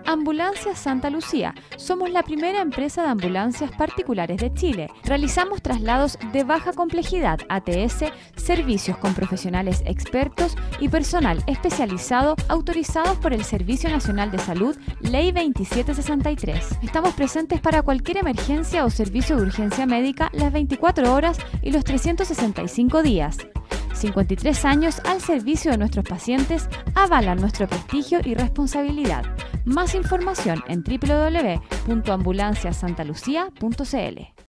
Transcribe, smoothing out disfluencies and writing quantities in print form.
Ambulancias Santa Lucía. Somos la primera empresa de ambulancias particulares de Chile. Realizamos traslados de baja complejidad, ATS, servicios con profesionales expertos y personal especializado autorizados por el Servicio Nacional de Salud, Ley 2763. Estamos presentes para cualquier emergencia o servicio de urgencia médica las 24 horas y los 365 días. 53 años al servicio de nuestros pacientes avalan nuestro prestigio y responsabilidad. Más información en www.ambulanciasantalucia.cl.